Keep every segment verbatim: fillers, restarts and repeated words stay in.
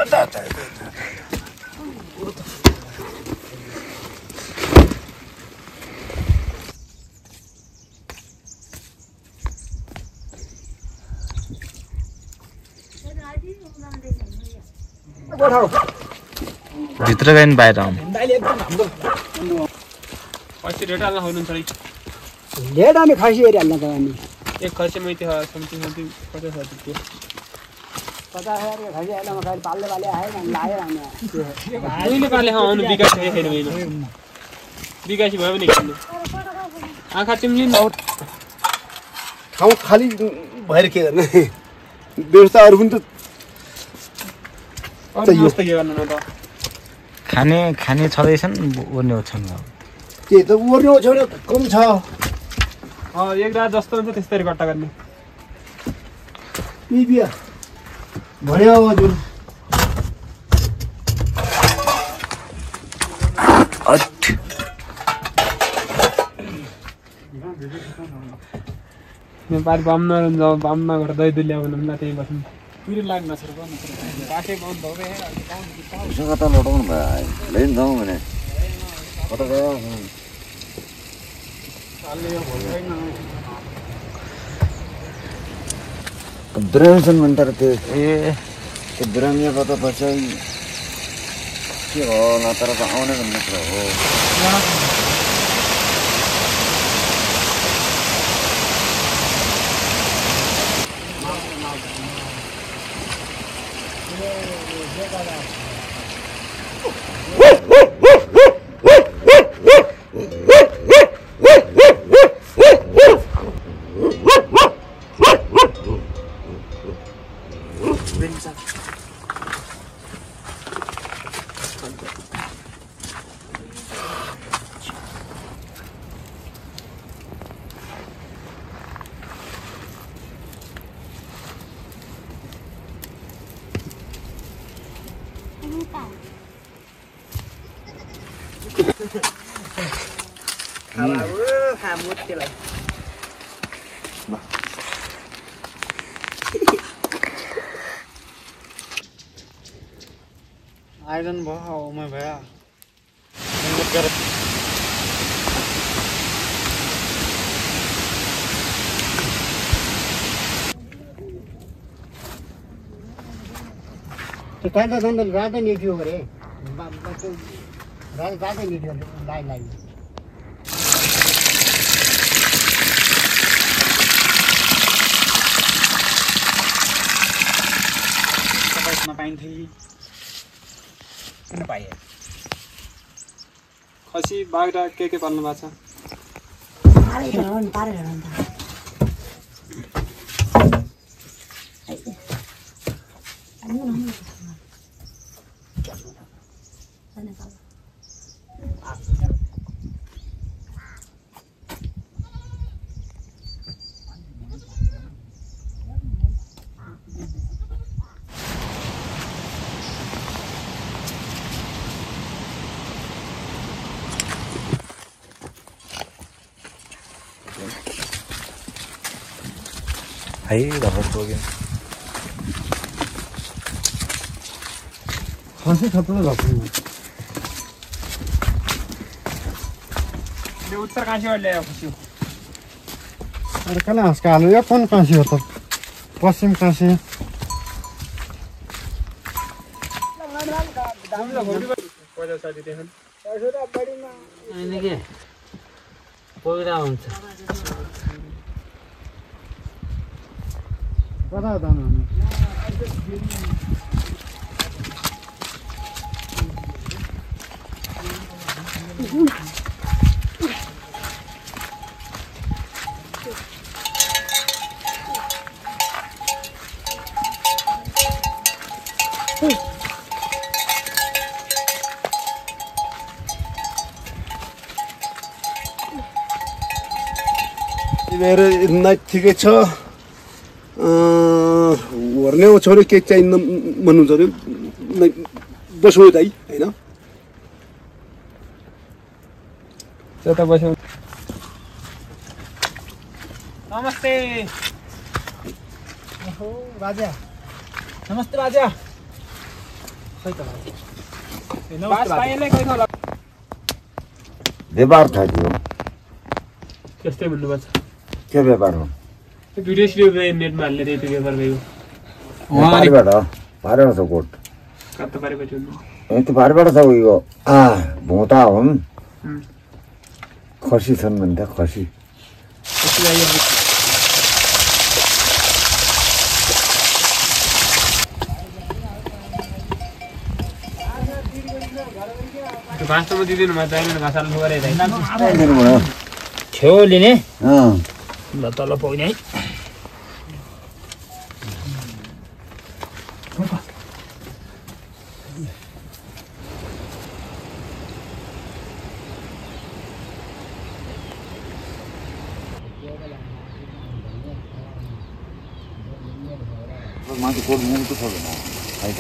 भित्र गए नि बाहिर आउनु खसी रेट हाल्न हुनुहुन्छ नि लेट हामी खसी हेरि हाल्न त हामी एक खसी मै त्यो समथिङ समथिङ पचास हजार त्यो पचास हजार के खसी हाल्न म पाल्ले पाल्ले आयो नि लायो हामी कहिले पाल्ले आउनु विकास छैन छैन होइन विकासी भयो भने खेल्नु आँखा चिम्लिन ठाउँ खाली भएर के गर्ने व्यवस्थाहरू पनि त चाहियो के गर्नु न त खाने खाने छदैछन् ओर्ने ओछन् के त ओर्ने ओछ्याउने कम छ अ एक रात जस्तो हुन्छ त्यस्तै गट्टा गर्ने बिबिया भन्यो हजुर नेपाली बाममा जाऊ बाममा गएर दही दुध ल्याउनु न त्यही बस्नु पिर लाग्न सर गर्नु बासे बन्द हो बे उसँग त लडाउनु भयो लिन जाउँ भने कता गयो ब्राह्मण भन्छ त्यो ए त्यो ब्राह्मणबाट पछि के होला तर त आउने भन्ने कुरा हो आइरन भयो मैं भया त्यो काट्दा जाँदा रातै निक्लियो अरे रात रातै निक्लियो लाइन लाइन पाइन्थ्यो किन पाइए खसी बाख्रा के के पाल्नु भएको छ है धपत पुग्यो खसी थप्लो भएको यो उत्तर काशीबाट ल्यायो खसी अरे कहाँ हाँसका हाल्नु यो कुन काशी हो त पश्चिम काशी पोइरा हुन्छ कता जानु हामी मेरो ठिकै छ हेर्ने छोरी के चाहिन्न भन्नुहुन्छ अरे बस्नु दाइ होइन त्यता बस्यो नमस्ते ओहो राजा नमस्ते राजा बास पाइएले कोही होला व्यापार था त्यो त्यस्तै भन्नुपर्छ के व्यापार हो भिडियो सिडियो नेटमा हाल्ने रे त्यो व्यापार भयो पारिबाट पारिबाट छ कोट कता पारिबाट हुनु ए त्यो पारिबाट छ उयो आ भोता हुन् खसी छन् भन्दा खसी वास्तवमा दिदिनु म चाहिँ घाँसाल लुगारे हैन छेउ लिने अँ ल तल पाउने है मान्छे कोट मुख त सक्दैन फाइदा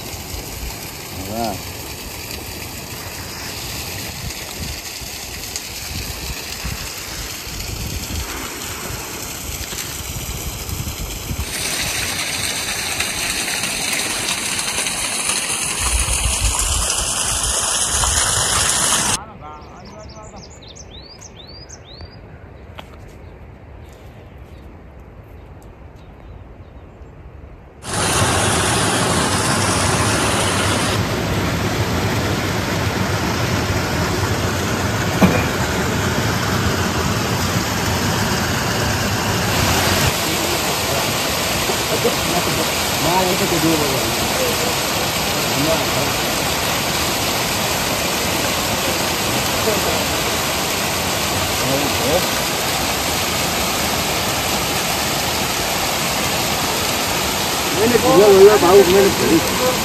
मैंने भैया भैया भाऊ मैंने खड़ी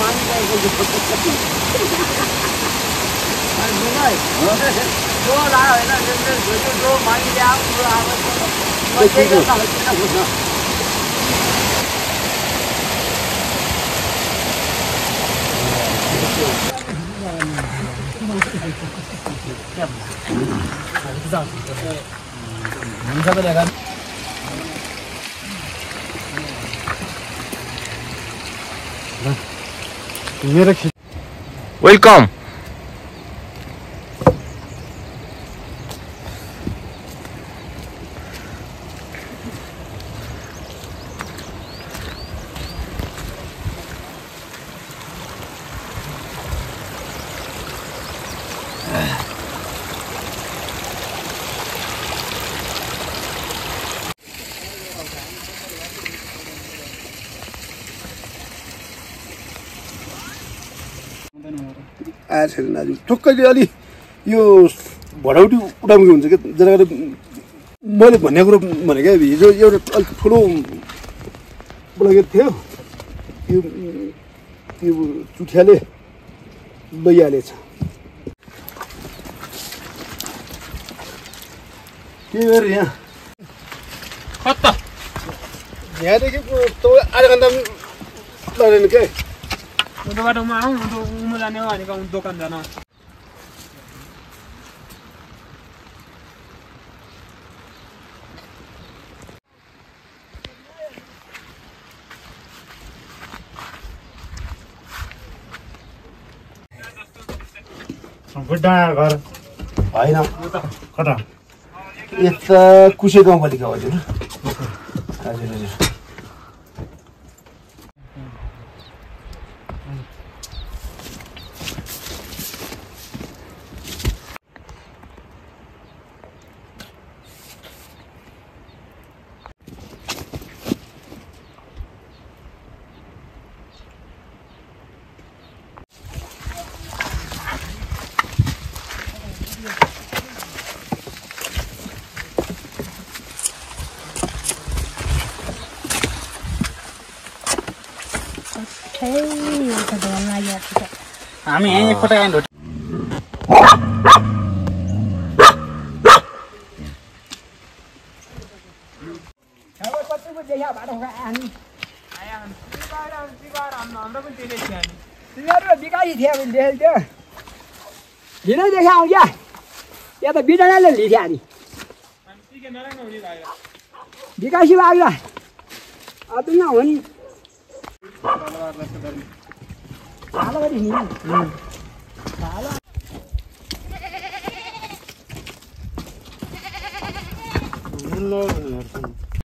जो लायो हैन जो जो मागी ल्याऊ जो आवश्यक वेलकम आएर छैन दाजु ठोक्कैले अलि यो भडौटी उठाउनु हुन्छ क्या जरा मैले भन्ने कुरो भने क्या हिजो एउटा अलिक ठुलो बोलाएको थियो यो यो चुठियाले लैहालेछ के गरेर यहाँ कता यहाँदेखि आधा घन्टा लाग्दैन क्या उँधो बाटोमा आउँ उँधो उँधो जाने हो भनेको दोकान जान बुढा घर होइन कता यता कुसे गाउँपालिका हजुर हजुर हजुर हामी यहीँ एकपल्ट ढोटी विकासी थियो भने देखेको थियो लिनै देखा आउँ क्या या त बिजनाले लिथ्यो नि विकासी बाग्ला अब न हो नि भालो पनि नि भालो मुल्लो